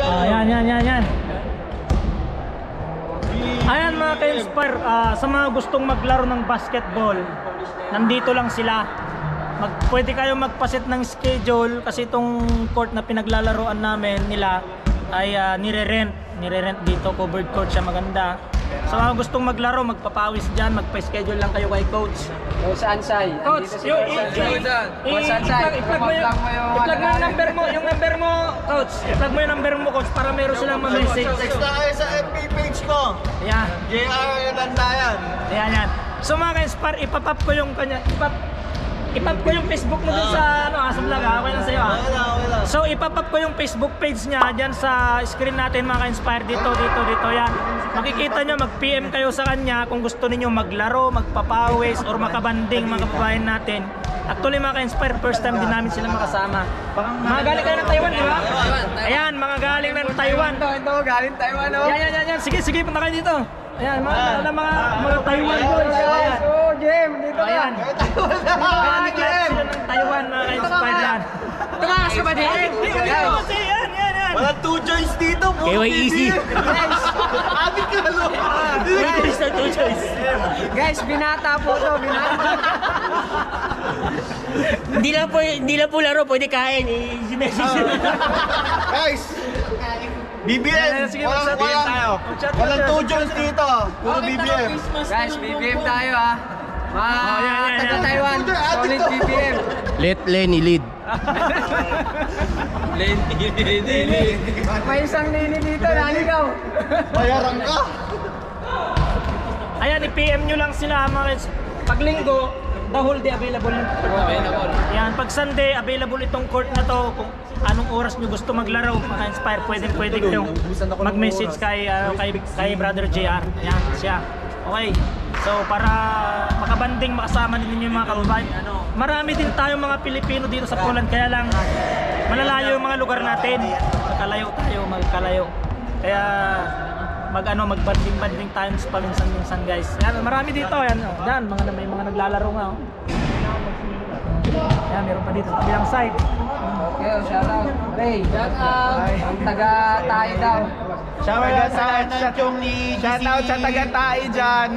Yan. Ayan mga ka-inspire, sa mga gustong maglaro ng basketball, nandito lang sila. Pwede kayo magpaset ng schedule kasi itong court na pinaglalaroan namin nila ay nire-rent dito, covered court siya, maganda. Sa mga gustong maglaro, magpapawis dyan, magpa-schedule lang kayo kay coach. Coach Ansay. Coach, i-plug mo yung number mo, coach. I-plug mo yung number mo, coach, para meron silang ma-message. Text na kayo sa FB page ko. Ayan. JR Landayan. Ayan. So mga ka-inspire, ipapap ko yung kanya, ipap ko yung Facebook mo dun sa sa vlog, okay lang sa'yo Okay lang. So ipapap ko yung Facebook page niya dyan sa screen natin mga ka-inspire, dito yan. Makikita nyo, mag-PM kayo sa kanya kung gusto niyo maglaro, magpapawis or makabanding mga kababayan natin. Actually mga ka-inspire, first time din namin sila makasama. Mga galing kayo ng Taiwan, di ba? Ayan, mga galing ng Taiwan. Ito, galing Taiwan, oh. Yan. Sige, punta kayo dito. Ayan, mga Taiwan boys. Ayan. Oh, Jem, dito ka. Ayan. Galing lahat sila ng Taiwan, mga ka-inspire yan. Tumakas ka ba din? Yan. Walang 2 joints dito. KYEC. Abi ka lo. Guys, binata po to, binata. Hindi lang po laro, pwede kain. Guys, BBM. Sige, Walang 2 joints dito. Puro BBM. Guys, BBM tayo ha. yan. Taga Taiwan, solid BBM. Let Lenny lead. May isang nini dito, nanigaw. Bayaran ka. Ayan, i-PM nyo lang sila mga pag linggo, the whole day available. Yan, pag Sunday, available itong court na to. Kung anong oras nyo gusto maglaro, maka-inspire, pwede kayong mag-message kay Brother JR. Yan, siya. Okay. So para makabanding, makasama din yung mga kababayan. Marami din tayong mga Pilipino dito sa Poland, kaya lang malalayo yung mga lugar natin. Magkalayo. Kaya magbanding tayo sa paminsan-minsan, guys. Yan, marami dito. Yan, may mga naglalaro nga. Yan, meron pa dito sa kabilang side. Okay, shout out. Ray, shout out. Ang taga tayo daw. Shout out sa taga-tayo dyan.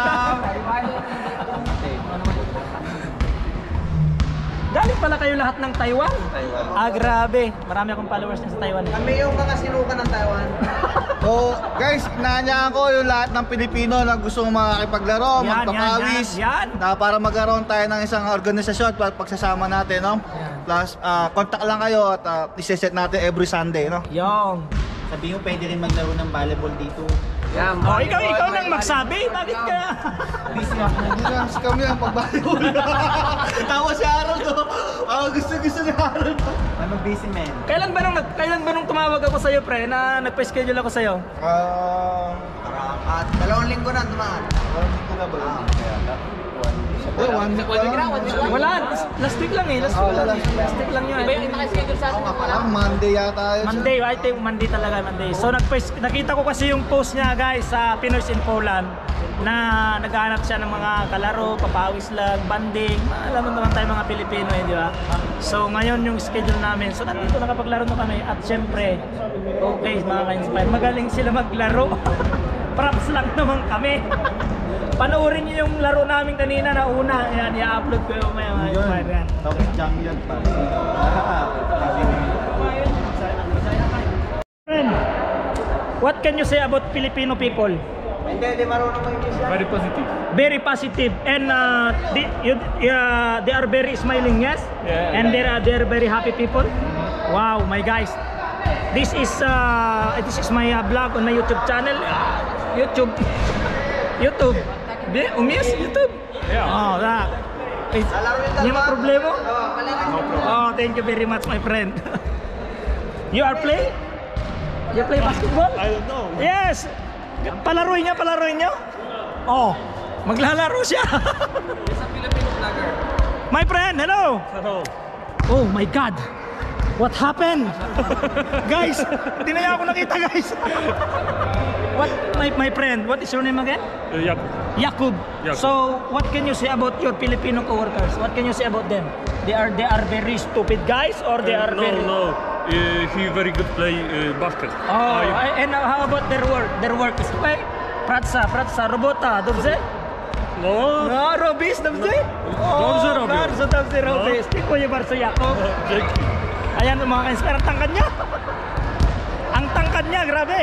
Galing pala kayo lahat ng Taiwan? Grabe. Marami akong followers din sa Taiwan. Kami yung mga sinuka ng Taiwan. So, guys, inaanyaan ko yung lahat ng Pilipino na gusto makipaglaro, magpapawis. Yan. Na para magkaroon tayo ng isang organisasyon para pagsasama natin, no? Plus, contact lang kayo at iseset natin every Sunday, no? Yung. Sabi mo pwede rin maglaro ng volleyball dito. Yan, ikaw nang magsabi? Bakit ka? Hindi lang si kami ang pagbaliw. Tawa si Harold, no? Gusto ni Harold. Ano busy man? Kailan ba nung tumawag ako sa iyo, pre, na nagpa-schedule ako sa iyo? Dalawang linggo na tumaan. Wala, last week lang eh. Last week lang yun. Iba yung naka-schedule sa atin. Monday yata yun. Monday, I think Monday talaga, Monday. So nakita ko kasi yung post niya, guys, sa Pinoys in Poland na naghahanap siya ng mga kalaro, papawis lang, banding. Alam mo naman tayo mga Pilipino eh, di ba? So ngayon yung schedule namin. So nandito nakapaglaro na kami at syempre, okay mga ka-inspire, magaling sila maglaro. Props lang naman kami. Panoorin niyo yung laro namin kanina na una. Yan, i-upload ko yung mga inspire yan. Okay, champion pa. Friend, what can you say about Filipino people? Hindi marunong mo English yan. Very positive and they are very smiling, yes? Yeah. And they are very happy people. Wow, my guys. This is my vlog on my YouTube channel. YouTube. Umias YouTube. Yeah. Oh, that. Hindi mo problema? Oh, thank you very much, my friend. You are playing? You play basketball? I don't know. Yes. Palaruin niyo? Oh, maglalaro siya. Isang Filipino vlogger. My friend, hello. Hello. Oh my God. What happened? Guys, hindi na ako nakita, guys. What, my friend, what is your name again? Yakub. So, what can you say about your Filipino coworkers? What can you say about them? They are very stupid guys, or they are very... No. he very good play basket. Oh, and how about their work? Their work is okay. Praca, robota, dobrze? No, No, robisz, dobrze? Dobrze robią. Bardzo dobrze robisz. Dziękuję bardzo, Jakob. dzięki. Ayan, mga ka-inspire, ang tangkad niya. Ang tangkad niya, grabe.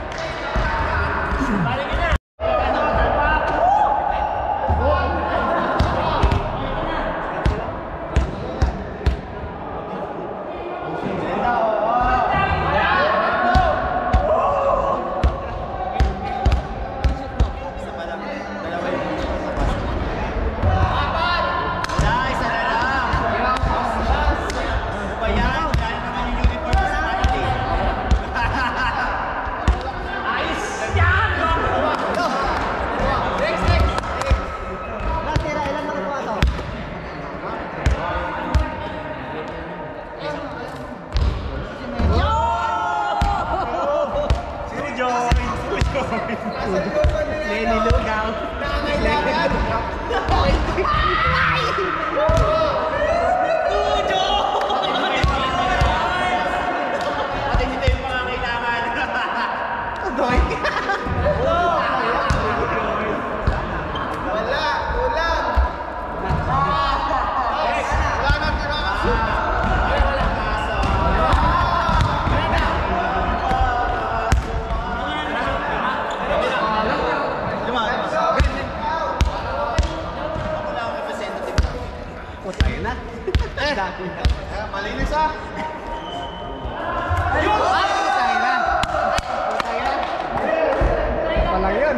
Malinis ah! Walang yun.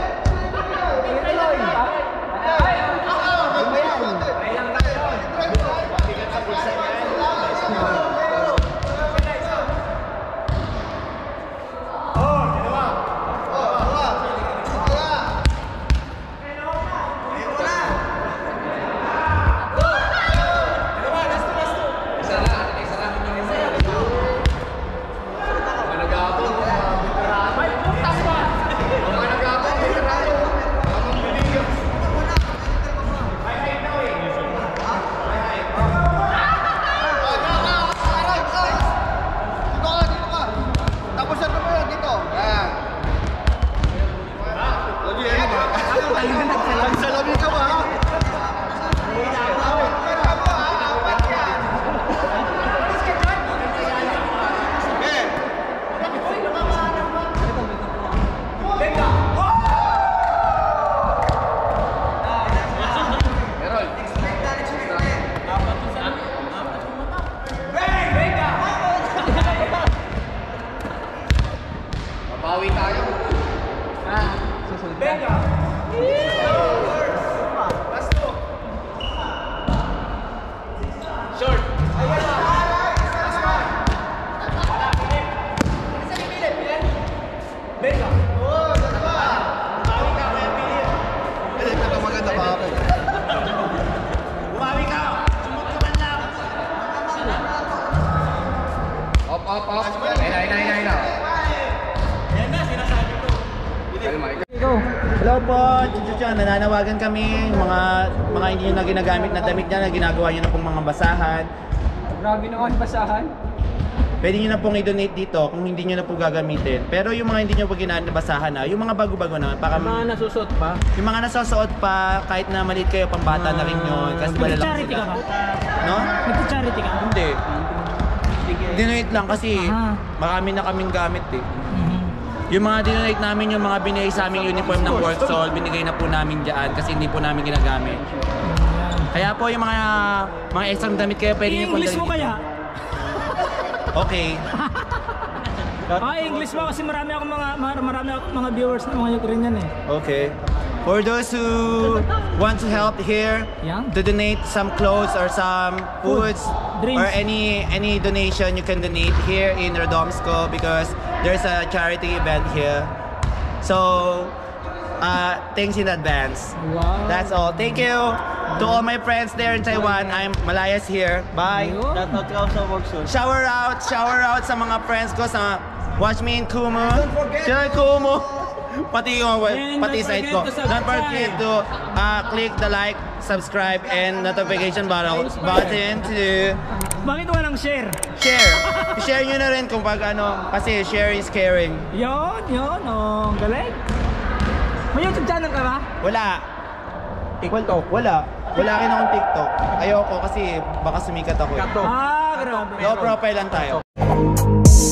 Nagsalamin ka ba? Bawi tayo. Susunod. Venga! Short. Venga. Ito maganda pa ako. Bumawi ka! Sumot ka man lang! Up. Ay na. Yan na, sinasabi ko. Hello po, Chuchuchan. Nananawagan kami mga hindi nyo na ginagamit na damit niya na ginagawa nyo na pong mga basahan. Grabe naman basahan. Pwede nyo na pong i-donate dito kung hindi nyo na po gagamitin. Pero yung mga hindi nyo po ginamit na basahan na, yung mga bago-bago na, Mga nasusuot pa. yung mga nasusuot pa, kahit na maliit kayo, pambata na rin yun. Kasi malalaki Nag-charity ka sila. ba? No? Nag-charity ka? Hindi. Dinonate lang kasi Aha. marami na kaming gamit eh. Yung mga dinonate namin, yung mga binigay sa aming uniform ng Worksol, binigay na po namin dyan kasi hindi po namin ginagamit. Kaya po yung mga extra damit kayo pwede nyo pong I-English mo dalhin kaya? dito. Okay. English mo kasi marami akong mga viewers na mga Ukrainian eh. Okay. For those who want to help here, Yeah. to donate some clothes or some foods drinks. or any donation you can donate here in Radomsko because there's a charity event here. So, thanks in advance. Wow. That's all. Thank you to all my friends there in Taiwan. I'm Malayas here. Bye. Shower out sa mga friends ko sa Watch Me in Kumu. Sila Kumu. Pati yung pati site ko. Don't forget to click the like, subscribe, and notification button to Bakit walang share? Share. Share nyo na rin kung pag ano, kasi share is caring. Yun, oh. Galing. May YouTube channel ka ba? Wala. TikTok? Wala. Wala rin akong TikTok. Ayoko kasi baka sumikat ako. Ah, grabe. Low profile lang tayo.